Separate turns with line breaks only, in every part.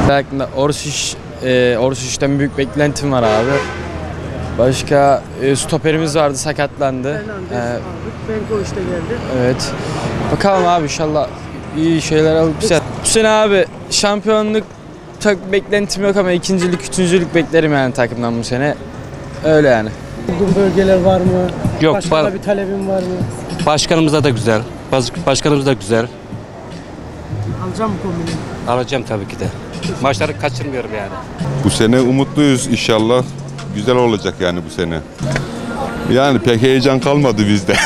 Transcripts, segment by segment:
Hakkında Orsiç'ten büyük beklentim var abi. Başka stoperimiz vardı, sakatlandı.
Fernandes aldık. Benkoviç de geldi.
Evet. Bakalım abi, inşallah iyi şeyler alıp güzel. Bu sene abi şampiyonluk çok beklentim yok ama ikincilik, üçüncülük beklerim yani takımdan bu sene. Öyle yani.
Bulduğun bölgeler var mı?
Yok,
Başka bir talebin var mı?
Başkanımıza da güzel. Başkanımız da güzel.
Alacağım mı kombini?
Alacağım tabii ki de. Maçları kaçırmıyorum yani.
Bu sene umutluyuz inşallah. Güzel olacak yani bu sene. Yani pek heyecan kalmadı bizde.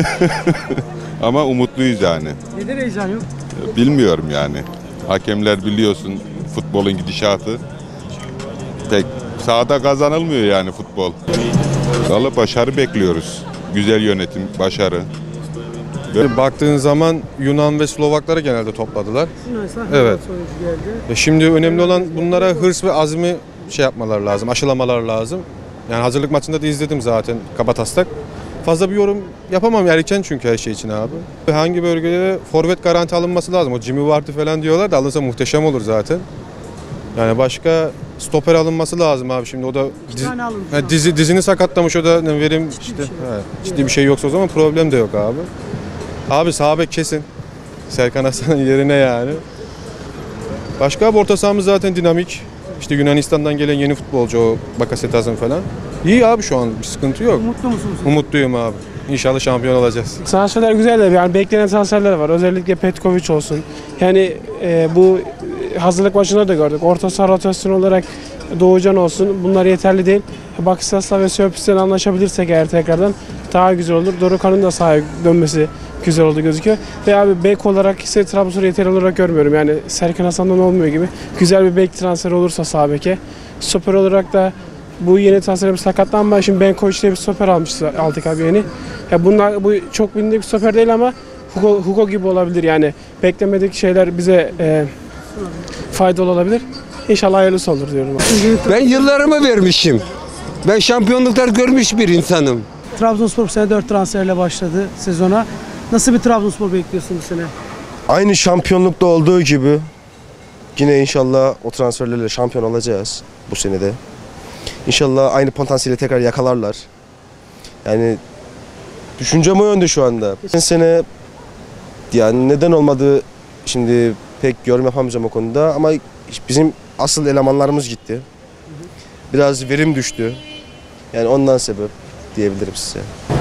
Ama umutluyuz yani.
Neden heyecan yok?
Bilmiyorum yani. Hakemler biliyorsun futbolun gidişatı. Pek sahada kazanılmıyor yani futbol. Vallahi başarı bekliyoruz. Güzel yönetim, başarı.
Baktığın zaman Yunan ve Slovakları genelde topladılar.
Yunan'sa
Evet.
sonucu geldi.
Şimdi önemli olan bunlara hırs ve azmi yapmalar lazım, aşılamalar lazım. Yani hazırlık maçında da izledim zaten kabataslak. Fazla bir yorum yapamam erken çünkü her şey için abi. Hangi bölgelere forvet garanti alınması lazım. O Jimmy Vardy falan diyorlar da alınsa muhteşem olur zaten. Yani başka stoper alınması lazım abi şimdi o da dizini sakatlamış o da ne vereyim işte ciddi bir şey yoksa o zaman problem de yok abi. Abi sağ bek kesin. Serkan Hasan'ın yerine yani. Başka orta sahamız zaten dinamik. İşte Yunanistan'dan gelen yeni futbolcu o Bakasetas'ın falan. İyi abi şu an bir sıkıntı yok.
Umutlu musunuz?
Umutluyum abi. İnşallah şampiyon olacağız.
Transferler güzel de yani beklenen transferler var. Özellikle Petković olsun. Yani bu hazırlık maçında da gördük. Orta saha rotasyon olarak Doğucan olsun. Bunlar yeterli değil. Bakasetas'la ve Söğüt'ten anlaşabilirsek eğer tekrardan daha güzel olur. Dorukhan'ın da sahaya dönmesi güzel oldu gözüküyor. Ve abi bek olarak ise Trabzon'u yeterli olarak görmüyorum. Yani Serkan Hasan'dan olmuyor gibi. Güzel bir bek transferi olursa sağ beke. Stoper olarak da bu yeni transferimiz sakatlanma. Şimdi Benkoviç diye bir stoper aldık abi yeni. Ya bunlar bu çok bilindik bir stoper değil ama Hugo gibi olabilir yani. Beklemedik şeyler bize faydalı olabilir. İnşallah hayırlısı olur diyorum.
Ben yıllarımı vermişim. Ben şampiyonluklar görmüş bir insanım.
Trabzonspor bu sene 4 transferle başladı sezona. Nasıl bir Trabzonspor bekliyorsun bu sene?
Aynı şampiyonlukta olduğu gibi yine inşallah o transferlerle şampiyon olacağız bu senede. İnşallah aynı potansiyeli tekrar yakalarlar. Yani düşüncem o yönde şu anda. Geçen sene yani neden olmadı şimdi pek yorum yapamayacağım o konuda ama bizim asıl elemanlarımız gitti. Biraz verim düştü. Yani ondan sebep diyebilirim size.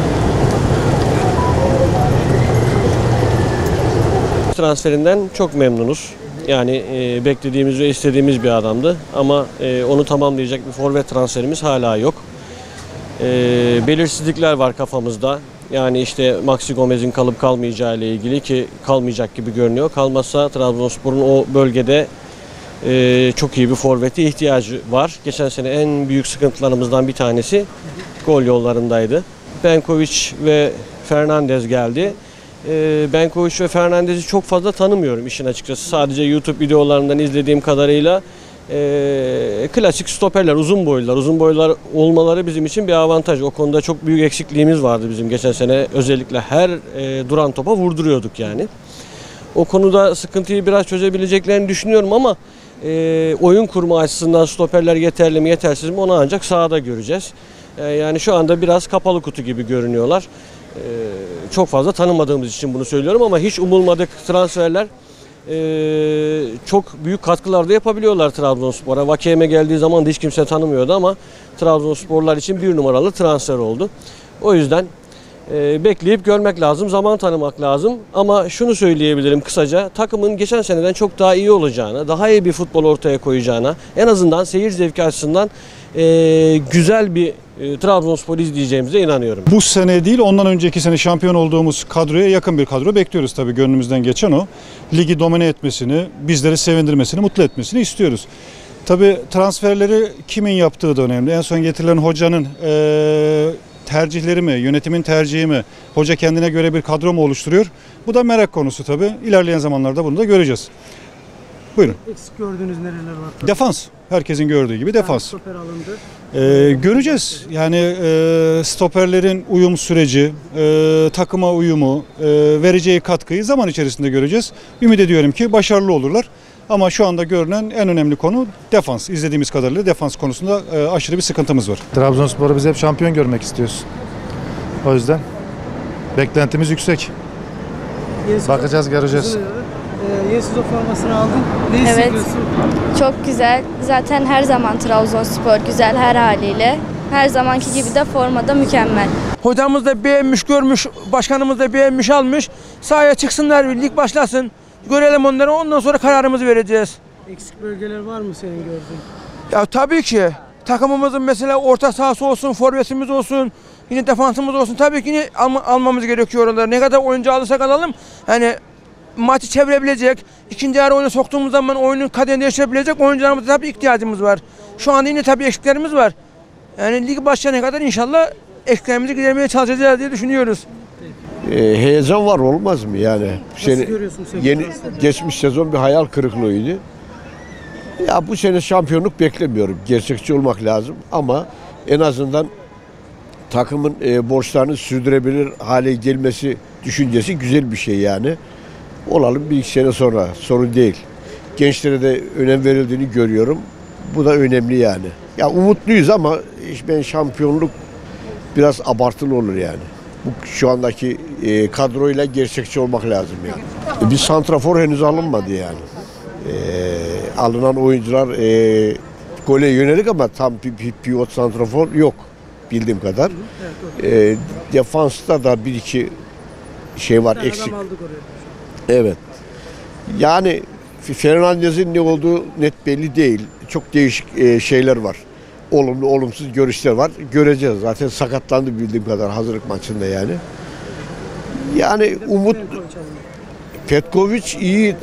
Transferinden çok memnunuz. Yani beklediğimiz ve istediğimiz bir adamdı ama onu tamamlayacak bir forvet transferimiz hala yok. Belirsizlikler var kafamızda. Yani işte Maxi Gomez'in kalıp kalmayacağı ile ilgili ki kalmayacak gibi görünüyor. Kalmazsa Trabzonspor'un o bölgede çok iyi bir forvete ihtiyacı var. Geçen sene en büyük sıkıntılarımızdan bir tanesi gol yollarındaydı. Benković ve Fernandes geldi. Benković ve Fernandes'i çok fazla tanımıyorum işin açıkçası. Sadece YouTube videolarından izlediğim kadarıyla klasik stoperler, uzun boylular. Uzun boylular olmaları bizim için bir avantaj. O konuda çok büyük eksikliğimiz vardı bizim geçen sene. Özellikle her duran topa vurduruyorduk yani. O konuda sıkıntıyı biraz çözebileceklerini düşünüyorum ama oyun kurma açısından stoperler yeterli mi yetersiz mi onu ancak sahada göreceğiz. Yani şu anda biraz kapalı kutu gibi görünüyorlar. Çok fazla tanımadığımız için bunu söylüyorum ama hiç umulmadık transferler çok büyük katkılar da yapabiliyorlar Trabzonspor'a. Vakeme geldiği zaman da hiç kimse tanımıyordu ama Trabzonsporlar için bir numaralı transfer oldu. O yüzden bekleyip görmek lazım, zaman tanımak lazım. Ama şunu söyleyebilirim kısaca, takımın geçen seneden çok daha iyi olacağına, daha iyi bir futbol ortaya koyacağına, en azından seyir zevki açısından güzel bir Trabzonspor izleyeceğimize inanıyorum.
Bu sene değil, ondan önceki sene şampiyon olduğumuz kadroya yakın bir kadro bekliyoruz tabii, gönlümüzden geçen o. Ligi domine etmesini, bizleri sevindirmesini, mutlu etmesini istiyoruz. Tabii transferleri kimin yaptığı da önemli. En son getirilen hocanın tercihleri mi, yönetimin tercihi mi, hoca kendine göre bir kadro mu oluşturuyor? Bu da merak konusu tabii. İlerleyen zamanlarda bunu da göreceğiz. Buyurun.
Eksik gördüğünüz nereler var?
Defans. Herkesin gördüğü gibi defans.
Stoper alındı.
Göreceğiz. Yani stoperlerin uyum süreci, takıma uyumu, vereceği katkıyı zaman içerisinde göreceğiz. Ümit ediyorum ki başarılı olurlar. Ama şu anda görünen en önemli konu defans. İzlediğimiz kadarıyla defans konusunda aşırı bir sıkıntımız var.
Trabzonspor'u biz hep şampiyon görmek istiyoruz. O yüzden beklentimiz yüksek. Bakacağız, göreceğiz.
Yeni sezon formasını aldın. Ne
Evet.
hissediyorsun?
Çok güzel. Zaten her zaman Trabzonspor güzel her haliyle. Her zamanki gibi de formada mükemmel.
Hocamız da beğenmiş, görmüş, başkanımız da beğenmiş, almış. Sahaya çıksınlar, lig başlasın. Görelim onları, ondan sonra kararımızı vereceğiz.
Eksik bölgeler var mı senin gördüğün?
Ya tabii ki. Takımımızın mesela orta sahası olsun, forvetimiz olsun, yine defansımız olsun. Tabii ki yine almamız gerekiyor oraları. Ne kadar oyuncu alırsak alalım. Hani maçı çevirebilecek, ikinci yarı oyuna soktuğumuz zaman oyunun kaderini değiştirebilecek oyuncularımıza tabii ihtiyacımız var. Şu anda yine tabii eksiklerimiz var. Yani lig başlayana kadar inşallah eksiklerimizi gidermeye çalışacağız diye düşünüyoruz.
Heyecan var, olmaz mı yani?
Nasıl görüyorsun sen?
Geçmiş sezon bir hayal kırıklığıydı. Ya bu sene şampiyonluk beklemiyorum. Gerçekçi olmak lazım ama en azından takımın borçlarını sürdürebilir hale gelmesi düşüncesi güzel bir şey yani. Olalım bir iki sene sonra, sorun değil. Gençlere de önem verildiğini görüyorum. Bu da önemli yani. Ya umutluyuz ama ben şampiyonluk biraz abartılı olur yani. Bu şu andaki kadroyla gerçekçi olmak lazım yani. Bir santrafor henüz alınmadı yani. Alınan oyuncular gole yönelik ama tam pivot santrafor yok bildiğim kadar. Defansta da bir iki şey var eksik. Evet. Yani Fernandez'in ne olduğu net belli değil. Çok değişik şeyler var. Olumlu, olumsuz görüşler var. Göreceğiz. Zaten sakatlandı bildiğim kadar hazırlık maçında yani. Yani umut... Petkovic iyi.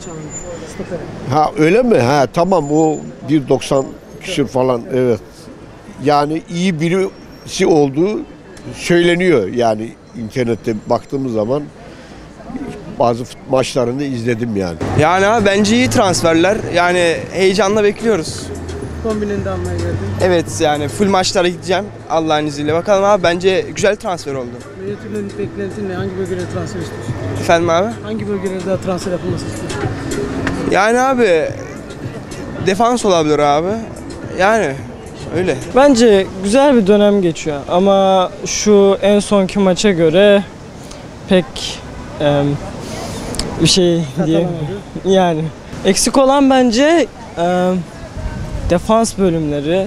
Ha öyle mi? Ha tamam, o 1.90 küsür falan, evet. Yani iyi birisi olduğu söyleniyor yani internette baktığımız zaman. Bazı maçlarını izledim yani.
Yani abi bence iyi transferler. Yani heyecanla bekliyoruz.
Kombinini de almaya geldin.
Evet yani full maçlara gideceğim Allah'ın izniyle. Bakalım abi, bence güzel transfer oldu.
Yönetimden beklentin ne? Hangi bölgelere transfer istiyorsun?
Efendim abi?
Hangi bölgelere daha transfer yapılması istiyorsun?
Yani abi defans olabilir abi. Yani öyle.
Bence güzel bir dönem geçiyor ama şu en sonki maça göre pek bir şey diyeyim. Yani eksik olan bence defans bölümleri.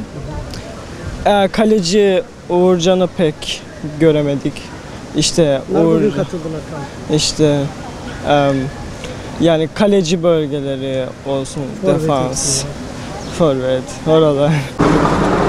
Kaleci Uğurcan'ı pek göremedik. İşte işte yani kaleci bölgeleri olsun, defans, forvet, oralar.